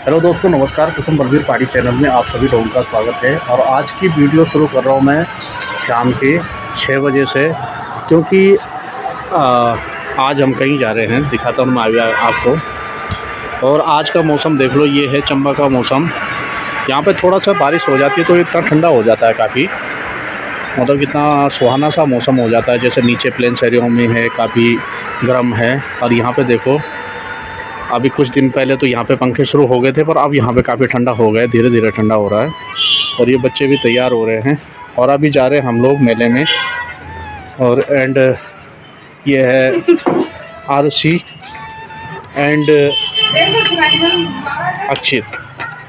Hello दोस्तों, नमस्कार। कुसुम बलबीर पहाड़ी चैनल में आप सभी लोगों का स्वागत है। और आज की वीडियो शुरू कर रहा हूँ मैं शाम के 6 बजे से, क्योंकि आज हम कहीं जा रहे हैं। दिखाता हूँ मैं आपको। और आज का मौसम देख लो, ये है चंबा का मौसम। यहाँ पे थोड़ा सा बारिश हो जाती है तो इतना ठंडा हो जाता है, काफ़ी मतलब कितना सुहाना सा मौसम हो जाता है। जैसे नीचे प्लेन्स एरिया में है, काफ़ी गर्म है। और यहाँ पे देखो, अभी कुछ दिन पहले तो यहाँ पे पंखे शुरू हो गए थे, पर अब यहाँ पे काफ़ी ठंडा हो गया, धीरे धीरे ठंडा हो रहा है। और ये बच्चे भी तैयार हो रहे हैं और अभी जा रहे हैं हम लोग मेले में। और एंड ये है आरुषि एंड अक्षित,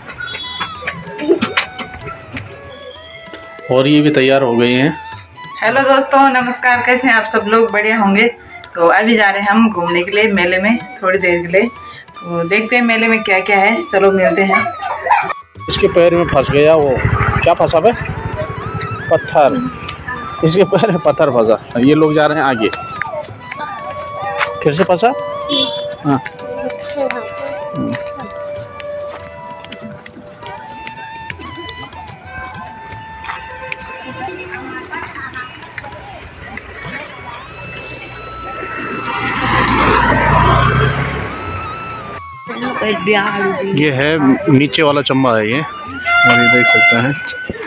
और ये भी तैयार हो गई हैं। हेलो दोस्तों, नमस्कार। कैसे हैं आप सब लोग? बढ़िया होंगे। तो अभी जा रहे हैं हम घूमने के लिए मेले में, थोड़ी देर के लिए। तो देखते हैं मेले में क्या क्या है। चलो मिलते हैं। इसके पैर में फंस गया, वो क्या फंसा है? पत्थर। इसके पैर में पत्थर फंसा। ये लोग जा रहे हैं आगे। फिर से फंसा। हाँ, ये है नीचे वाला चंबा है ये, और ये देख सकते हैं।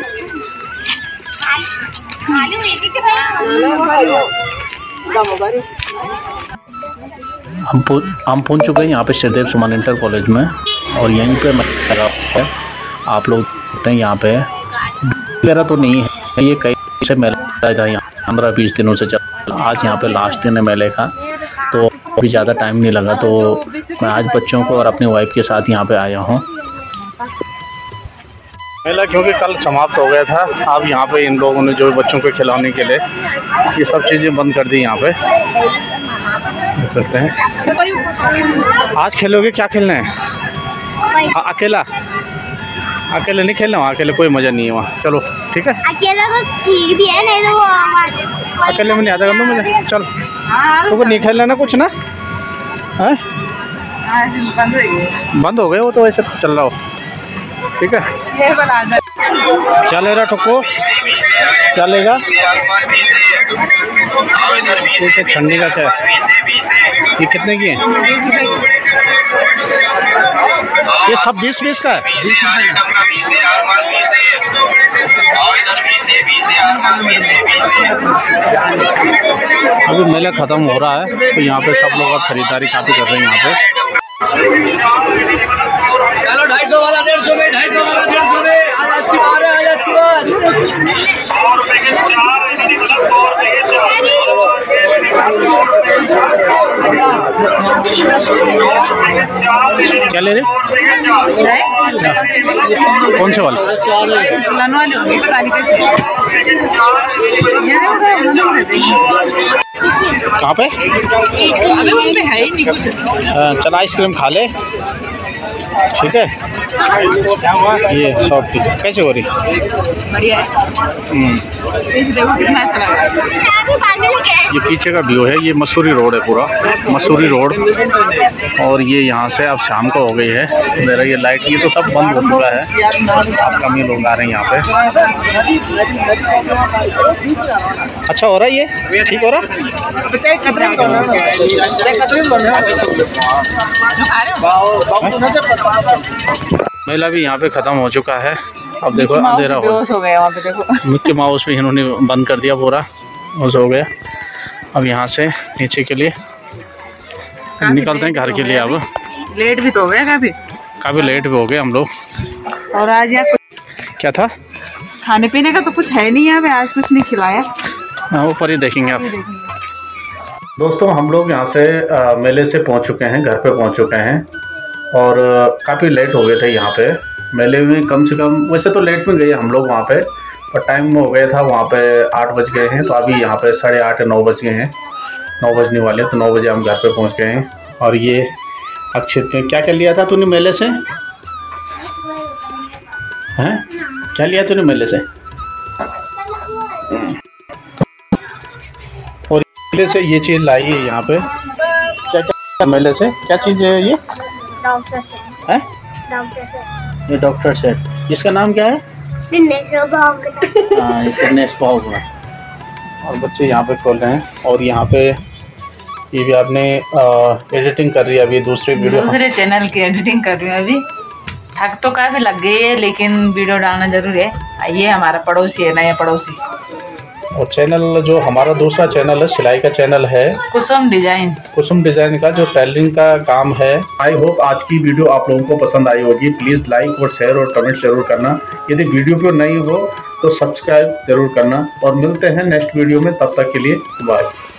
हम पहुंच चुके हैं यहाँ पे श्रीदेव सुमन इंटर कॉलेज में। और यहीं पे लगा है, आप लोग देखते हैं यहाँ पे वगैरह तो नहीं है। ये कई से मेला था यहाँ, 15-20 दिनों से चल। आज यहाँ पे लास्ट दिन है मेले का, तो अभी ज़्यादा टाइम नहीं लगा। तो मैं आज बच्चों को और अपनी वाइफ के साथ यहाँ पे आया हूँ। मेला क्योंकि कल समाप्त हो गया था। अब यहाँ पे इन लोगों ने जो बच्चों को खिलाने के लिए ये सब चीज़ें बंद कर दी यहाँ पे, देख सकते हैं। आज खेलोगे? क्या खेलना है? अकेला? अकेले नहीं खेलना, वहाँ अकेले कोई मज़ा नहीं है वहाँ। चलो ठीक है, अकेला तो ठीक भी है, नहीं तो वो अकेले में नहीं आता करना मुझे। चल तो नहीं खेलना ना कुछ ना है? बंद हो गए वो तो, वैसे चल रहा हो। ठीक है, क्या ले रहा ठुक्को? क्या लेगा? ठीक है, छन्नी का क्या? ये कितने की है? ये सब 20-20 का है। अभी मेला ख़त्म हो रहा है, तो यहाँ पे सब लोग अब खरीदारी काफ़ी कर रहे हैं यहाँ पे। चलो 250 वाला 150 में, 250 वाला 150 में। क्या ले रहे? कौन से वाले? कहाँ पे? चल आइसक्रीम खा ले। ठीक है, ये सॉफ्ट कैसे हो रही? बढ़िया है। देखो कितना अच्छा लग रहा है। ये पीछे का व्यू है, ये मसूरी रोड है, पूरा मसूरी रोड। और ये यहाँ से अब शाम को हो गई है मेरा ये लाइट, ये तो सब बंद हो चुका है। अब कम ही लोग आ रहे हैं यहाँ पे। अच्छा हो रहा है, ये ठीक हो रहा। मेला भी यहाँ पे ख़त्म हो चुका है। अब देखो अंधेरा हो गया वहाँ पे। देखो मिक्की माउस भी इन्होंने बंद कर दिया, पूरा उस हो गया। अब यहाँ से नीचे के लिए निकलते हैं घर के लिए। अब लेट भी तो हो गया, काफ़ी लेट भी हो गए हम लोग। और आज यहाँ क्या था? खाने पीने का तो कुछ है नहीं यहाँ पे, आज कुछ नहीं खिलाया। हाँ, ऊपर ही देखेंगे आप। दोस्तों, हम लोग यहाँ से मेले से पहुँच चुके हैं, घर पे पहुँच चुके हैं। और काफ़ी लेट हो गए थे यहाँ पे मेले में। कम से कम वैसे तो लेट में गए हम लोग वहाँ पे, पर टाइम हो गया था वहाँ पे 8 बज गए हैं। तो अभी यहाँ पे 8:30 या 9 बज गए हैं, 9 बजने वाले। तो 9 बजे हम घर पे पहुँच गए हैं। और ये अक्षित ने क्या क्या लिया था तूने मेले से? हैं, क्या लिया तूने मेले से? और मेले से ये चीज़ लाई है यहाँ पे। क्या क्या मेले से क्या चीज़ है ये? डॉक्टर से ये डॉक्टर सेठ, इसका नाम क्या है? हाँ, ये दिनेश भावना। और बच्चे यहाँ पे खोल रहे हैं और यहाँ पे ये भी आपने एडिटिंग कर रही है अभी दूसरे चैनल की एडिटिंग कर रही हूँ अभी। थक तो काफी लग गई है लेकिन वीडियो डालना जरूरी है। ये हमारा पड़ोसी है, नया पड़ोसी। और चैनल जो हमारा दूसरा चैनल है सिलाई का चैनल है कुसुम डिजाइन का जो टेलरिंग का काम है। आई होप आज की वीडियो आप लोगों को पसंद आई होगी। प्लीज़ लाइक और शेयर और कमेंट जरूर करना। यदि वीडियो को नई हो तो सब्सक्राइब जरूर करना और मिलते हैं नेक्स्ट वीडियो में। तब तक के लिए बाय।